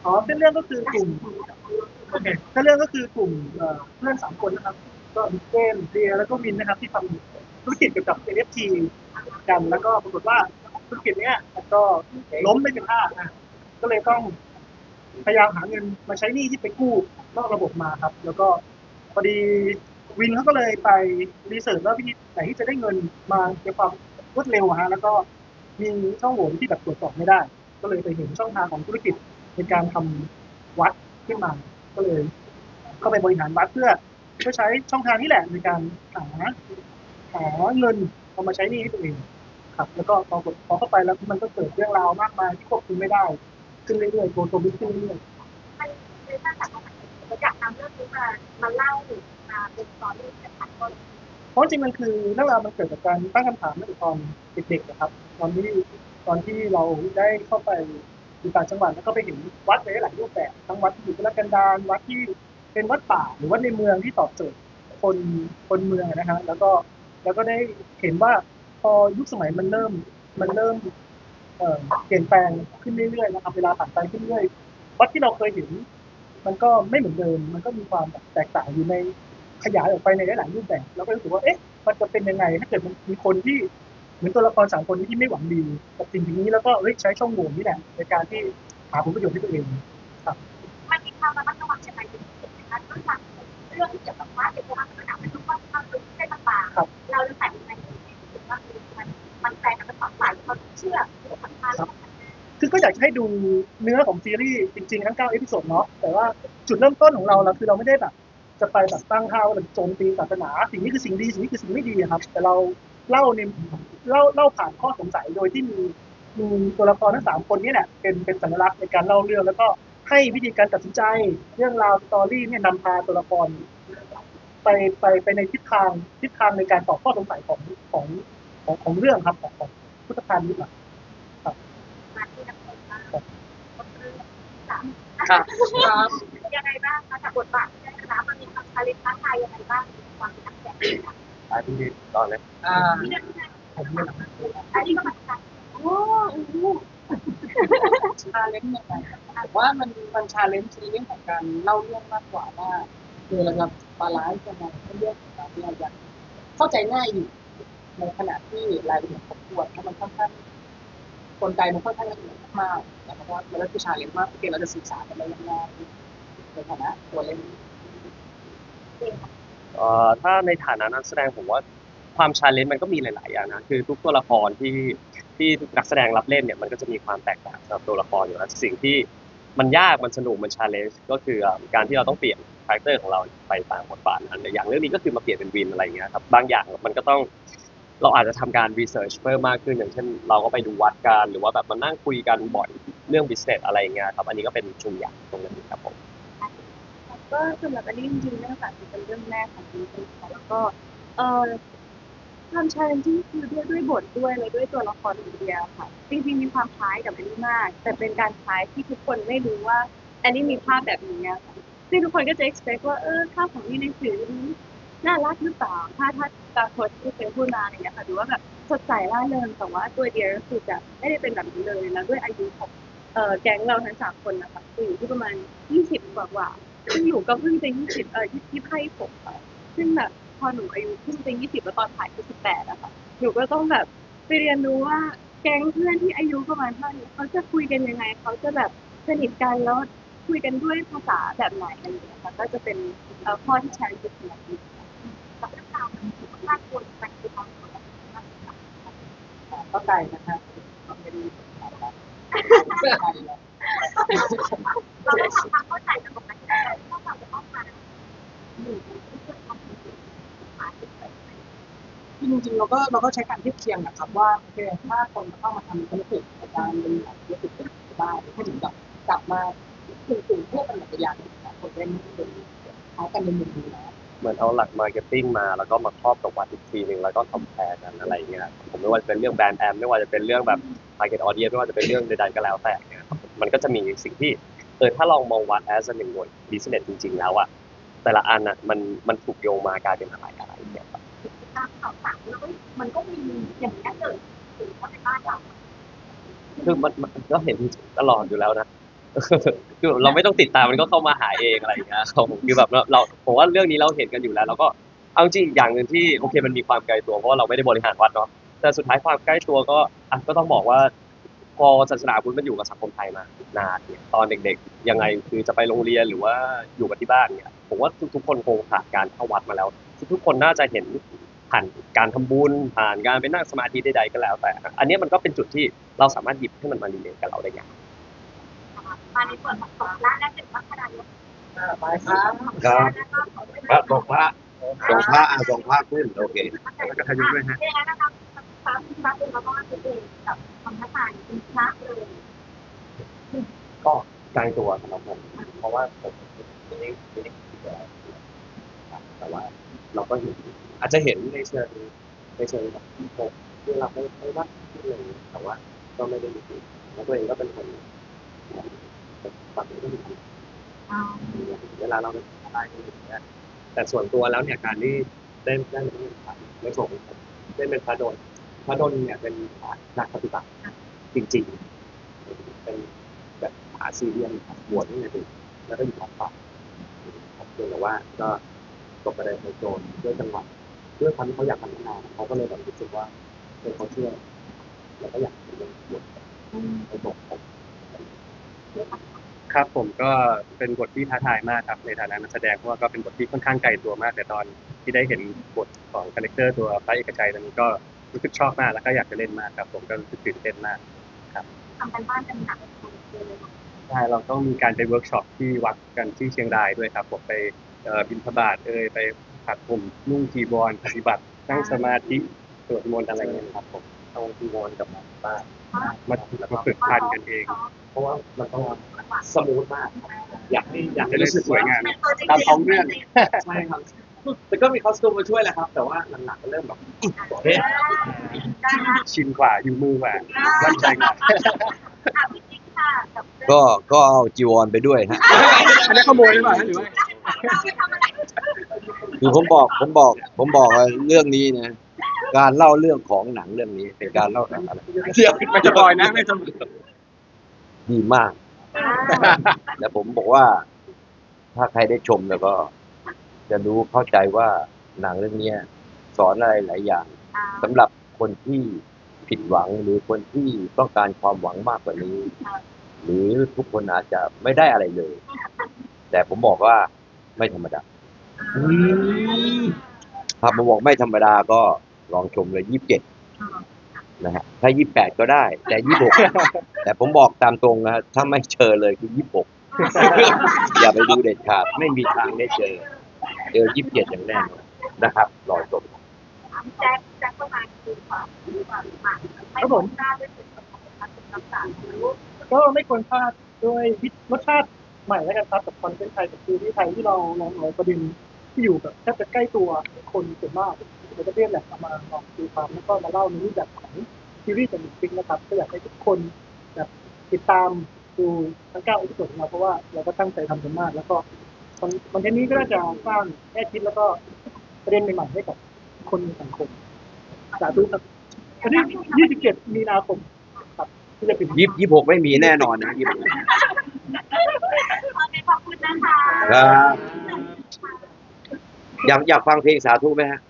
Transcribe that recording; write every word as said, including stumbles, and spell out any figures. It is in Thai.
อ๋อเส้นเรื่องก็คือกลุ่มโอเคเส้นเรื่องก็คือกลุ่มเอ่อเพื่อนสามคนนะครับก็มีเกมเดียแล้วก็วินนะครับที่ทำธุรกิจเกี่ยวกับ เอ็น เอฟ ที กันแล้วก็ปรากฏว่าธุรกิจเนี้ยก็ล้มไม่เป็นท่านะก็เลยต้องพยายามหาเงินมาใช้หนี้ที่ไปกู้นอกระบบมาครับแล้วก็พอดีวินเขาก็เลยไปรีเสิร์ชว่าวิธีไหนที่จะได้เงินมาในความรวดเร็วฮะแล้วก็มีช่องโหว่ที่แบบตรวจสอบไม่ได้ก็เลยไปเห็นช่องทางของธุรกิจในการทำวัดขึ้นมาก็เลยเข้าไปบริหารวัดเพื่อเพื่อใช้ช่องทางนี้แหละในการหาหาเงินเอามาใช้หนี้ให้ตัวเองครับแล้วก็พอพอเข้าไปแล้วมันก็เกิดเรื่องราวมากมายที่ควบคุมไม่ได้ขึ้นเรื่อยๆโกลโตบิขึ้นเรื่อยมันคือถ้าจากเราอยากนำเรื่องนี้มามาเล่ามาเป็นตอนที่จะถ่ายทอดเพราะจริงมันคือเรื่องราวมันเกิดจากการตั้งคำถามในตอนเด็กๆนะครับตอนที่ตอนที่เราได้เข้าไปอยู่ต่างจังหวัดแล้วก็ไปเห็นวัดในหลายรูปแบบทั้งวัดที่อยู่ทุรกันดารวัดที่เป็นวัดป่าหรือวัดในเมืองที่ตอบโจทย์คนคนเมืองนะฮะแล้วก็แล้วก็ได้เห็นว่าพอยุคสมัยมันเริ่มมันเริ่มเอ่อเปลี่ยนแปลงขึ้นเรื่อยๆนะครับเวลาผ่านไปขึ้นเรื่อยวัดที่เราเคยเห็นมันก็ไม่เหมือนเดิมมันก็มีความแตกต่างอยู่ในขยายออกไปในหลายๆรูปแบบแล้วก็รู้สึกว่าเอ๊ะมันจะเป็นยังไงถ้าเกิดมันมีคนที่เหมือนตัวละครสามคนที่ไม่หวังดีกับสิ่งนี้แล้วก็เฮ้ยใช้ช่องโหว่นี่แหละในการที่หาผลประโยชน์ให้ตัวเองครับมันมีความระมัดระวังยังไงเป็นพิเศษนะคะด้วยความเรื่องที่เกี่ยวกับว่าเกี่ยวกับลักษณะเป็นรูปว่าความเป็นเส้นต่างเราจะใส่ในที่รู้สึกว่ามันมันแปลกับสองฝ่ายเขาเชื่อที่สำคัญคือก็อยากจะให้ดูเนื้อของซีรีส์จริงๆทั้งเก้าเอพิโซดเนาะแต่ว่าจุดเริ่มต้นของเราเราคือเราไม่ได้แบบจะไปแบบตั้งท่าว่าโจมตีศาสนาสิ่งนี้คือสิ่งดีสิ่งนี้คือสิ่งไม่ดีครับแต่เราเล่าในเล่าเล่าผ่านข้อสงสัยโดยที่มีมีตัวละครทั้งสามคนนี้แหละเป็นเป็นสัญลักษณ์ในการเล่าเรื่องแล้วก็ให้วิธีการตัดสินใจเรื่องราวสตอรี่เนี่ยนำพาตัวละครไปไปไปในทิศทางทิศทางในการตอบข้อสงสัยของของของของเรื่องครับของของพุทธการนี้แหละครับครับยังไงบ้างคะจากบทบาทที่ได้รับมันมีความชาเลนจ์ท้าทายยังไงบ้างความเป็นนักแสดงอ่าพี่ตอนเลยอ่าผมเนี่ยอันนี้ก็มาจากโอ้โหชาเลนจ์ยังไงผมว่ามันมันชาเลนจ์ในเรื่องของการเล่าเรื่องมากกว่าว่าคือเราจะบาลานซ์ยังไงให้เรื่องของเราเนี่ยยังเข้าใจง่ายอยู่ในขณะที่รายละเอียดครบถ้วนเพราะมันค่อนข้างกลไกมันค่อนข้างละเอียดมากนะครับว่ามันก็คือชาเลนจ์มากที่เราจะสื่อสารกันได้ยังไงในฐานะตัวเล่นเอ่อถ้าในฐานะนักแสดงผมว่าความชาเลนจ์มันก็มีหลายๆอย่างนะคือทุกตัวละครที่ที่นักแสดงรับเล่นเนี่ยมันก็จะมีความแตกต่างสำหรับตัวละครอยู่แล้วสิ่งที่มันยากมันสนุกมันชาเลนจ์ก็คือการที่เราต้องเปลี่ยนคาแรคเตอร์ของเราไปตามบทบาทนั้นอย่างเรื่องนี้ก็คือมาเปลี่ยนเป็นวินอะไรอย่างเงี้ยครับบางอย่างมันก็ต้องเราอาจจะทำการรีเสิร์ชเพิ่มมากขึ้นอย่างเช่นเราก็ไปดูวัดกันหรือว่าแบบมานั่งคุยกันบ่อยเรื่องบิสเนสอะไรอย่างเงี้ยครับอันนี้ก็เป็นชุมอย่างตรงนั้นครับผมก็สำหรับอันนี้จริงๆเนื่องจากเป็นเรื่องแรกของดิฉันแล้วก็เอ่อความชาเลนจิ้งคือด้วยด้วยบทด้วยและด้วยตัวละครอินเดียค่ะจริงๆมีความคล้ายกับอันนี้มากแต่เป็นการคล้ายที่ทุกคนไม่รู้ว่าอันนี้มีภาพแบบนี้ค่ะซึ่งทุกคนก็จะ expect ว่าเออภาพของนี่ในสื่อนี้น่ารักหรือเปล่าถ้าถ้าตามคนที่เป็นผู้มาอย่างเงี้ยค่ะหรือว่าแบบสดใสร่าเริงแต่ว่าตัวเดียก็คือจะไม่ได้เป็นแบบนี้เลยแล้วด้วยอายุของเอ่อแก๊งเราทั้งสามคนนะคะคืออยู่ที่ประมาณยี่สิบกว่าๆซึ่งหนูก็เพิ่งจะยี่สิบเอ่อยี่สิบให้ผมค่ะซึ่งแบบพอหนูอายุเพิ่งจะยี่สิบแล้วตอนถ่ายคือสิบแปดอะค่ะหนูก็ต้องแบบไปเรียนรู้ว่าแก๊งเพื่อนที่อายุประมาณเท่านี้เขาจะคุยกันยังไงเขาจะแบบสนิทกันแล้วคุยกันด้วยภาษาแบบไหนอะไรอย่างเงี้ยค่ะก็จะเป็นเอ่อข้อที่ใช้ในชีวิตกับเรื่องราวมันมากคนไปคือความก็ไกลนะคะไม่ได้เราต้องทำความเข้าใจกับตรงนั้นเพราะเราจะต้องมาอยู่ในเรื่องของความคิดจริงๆเราก็เราก็ใช้การเทียบเคียงนะครับว่าโอเคถ้าคนเข้ามาทำธุรกิจในการบริหารธุรกิจเป็นบ้านให้ถึงกับกลับมาถึงถึงเพื่อเป็นหลักอย่างคนเล่นเป็นใช้กันในมุมนี้นะเหมือนเอาหลักมาร์เก็ตติ้งมาแล้วก็มาครอบกับวัดอีกทีหนึ่งแล้วก็คอมแพร์กันอะไรเงี้ยผมไม่ว่าจะเป็นเรื่องแบรนด์แอมไม่ว่าจะเป็นเรื่องแบบมาร์เก็ตออเดียไม่ว่าจะเป็นเรื่องใดๆก็แล้วแต่เนี่ยมันก็จะมีสิ่งที่เออถ้าลองมองวัดแอสหนึ่งหน่วยบิสเนสจริงๆแล้วอะแต่ละอันอะมันมันถูกโยงมากลายเป็นอะไรอะไรเนี่ยครับตามข่าวสารแล้วมันก็มีอย่างนี้เกิดถึงว่าในบ้านเราคือมันมันก็เห็นตลอดอยู่แล้วนะคือเราไม่ต้องติดตามมันก็เข้ามาหาเองอะไรอย่างเงี้ยครับผมคือแบบเราเราผมว่าเรื่องนี้เราเห็นกันอยู่แล้วแล้วก็เอาจริงอีกอย่างหนึ่งที่โอเคมันมีความไกลตัวเพราะว่าเราไม่ได้บริหารวัดเนาะแต่สุดท้ายความใกล้ตัวก็อ่ะก็ต้องบอกว่าพอศาสนาพุทธมันอยู่กับสังคมไทยมานานเนี่ยตอนเด็กๆยังไงคือจะไปโรงเรียนหรือว่าอยู่กับที่บ้านเนี่ยผมว่าทุกๆคนคงผ่านการเข้าวัดมาแล้วทุกๆคนน่าจะเห็นผ่านการทำบุญผ่านการไปนั่งสมาธิใดๆก็แล้วแต่อันนี้มันก็เป็นจุดที่เราสามารถหยิบให้มันมารีเลทกับเราได้อย่างมาในส่วนของสองล้านและหนึ่งพัฒนายุไปครับครับพระส่งพระส่งพระอ่ะส่งพระขึ้นโอเคแล้วก็ทายุด้วยฮะเป็นยังไงนะครับพระพระเป็นพระบ้านเป็นเองกับธรรมศาสตร์เป็นพระเลยก็ไกลตัวสำหรับผมเพราะว่าผมไม่ได้ไม่ได้คิดอะไรครับแต่ว่าเราก็เห็นอาจจะเห็นในเชิงในเชิงแบบผมที่เราไม่ไม่ว่าที่เลยแต่ว่าก็ไม่ได้มีจริงแล้วตัวเองก็เป็นคนฝังก็มีเวลาเราไปทำอะไรอย่างเงี้ยแต่ส่วนตัวแล้วเนี่ยการที่ได้ได้เป็นพระไม่ส่งได้เป็นพระโดนพระโดนเนี่ยเป็นนักปฏิบัติจริงๆเป็น แบบอาซีเรียนบวชนี่ไงดิแล้วก็อยู่ของป่าครับเพียงแต่ว่าก็ตกประเด็นในโจรด้วยจังหวะด้วยความที่เขาอยากพัฒนาเขาก็เลยแบบรู้สึกว่าเป็นเขาเชื่อแล้วก็อยากเป็นเรื่องบวชไปบอกเขาครับผมก็เป็นบทที่ท้าทายมากครับในฐานะนักแสดงเพราะว่าก็เป็นบทที่ค่อนข้างไกลตัวมากแต่ตอนที่ได้เห็นบทของคาแรคเตอร์ตัวพระเอกชัยตอนนี้ก็รู้สึกชอบมากแล้วก็อยากจะเล่นมากครับผมก็รู้สึกตื่นเต้นมากทำกันบ้านกันหนักเลยใช่เราต้องมีการไปเวิร์กช็อปที่วัดกันที่เชียงรายด้วยครับผมไปเอ่อบิณฑบาตเอ่ยไปผัดผมนุ่งจีวรปฏิบัตินั่งสมาธิสวดมนต์อะไรเงี้ยครับผมเอาจีวรกับมาบ้านมามาฝึกพันกันเอง เพราะว่ามันต้องสมูทมาก อยากให้อยากให้รู้สึกสวยงามตามท้องเรื่องใช่ครับแต่ก็มีคอสตูมมาช่วยแหละครับ แต่ว่าหลังๆก็เริ่มแบบเฮ้ยชินกว่าอยู่มือกว่ามั่นใจกว่าก็ก็เอาจีวรไปด้วยฮะอันนี้ขโมยหรือเปล่าหรือว่าคือผมบอกผมบอก ผมบอกว่าเรื่องนี้นะการเล่าเรื่องของหนังเรื่องนี้เป็นการเล่าหนังอะไรเดี๋ยวไม่จะปล่อยนะไม่จะดีมาก และผมบอกว่า ถ้าใครได้ชมแล้วก็ จะรู้เข้าใจว่าหนังเรื่องนี้สอนอะไรหลายอย่างสำหรับคนที่ผิดหวังหรือคนที่ต้องการความหวังมากกว่านี้ หรือทุกคนอาจจะไม่ได้อะไรเลย แต่ผมบอกว่าไม่ธรรมดาถ้าผมบอกไม่ธรรมดาก็ลองชมเลยยี่สิบเจ็ดนะฮะถ้ายี่สิบแปดก็ได้ แต่ยี่สิบหกแต่ผมบอกตามตรงนะถ้าไม่เจอเลยคือยี่สิบหกอย่าไปดูเด็ดขาดไม่มีทางได้เจอเจอยี่สิบเจ็ดอย่างแน่นอนนะครับรอชมแจ็คแจ็คประมาณคือความความหมายไม่ผมทราบด้วยส่วนของการศึกษาก็ไม่ควรพลาดด้วยรสชาติใหม่แล้วกันครับกับคอนเทนต์ไทยกับซีรีส์ไทยที่เราลองเอาประเด็นที่อยู่แบบแทบจะใกล้ตัวคนส่วนมากในประเทศแหละเอามาลองดูความแล้วก็มาเล่าในรูปแบบของซีรีส์จากหนึ่งฟิกนะครับก็อยากให้ทุกคนแบบติดตามดูทั้งเก้าอีพิโซดของเราเพราะว่าเราก็ตั้งใจทำกันมากแล้วก็คอนเทนต์นี้ก็น่าจะสร้างแง่คิดแล้วก็ประเด็นใหม่ๆให้กับคนในสังคมสาธุครับวันที่ยี่สิบเจ็ดมีนาคมครับที่จะถึงยี่สิบยี่สิบหกไม่มีแน่นอนนะยี่สิบหกขอบคุณนะคะครับอยากอยากฟังเพลงสาธุไหมฮะ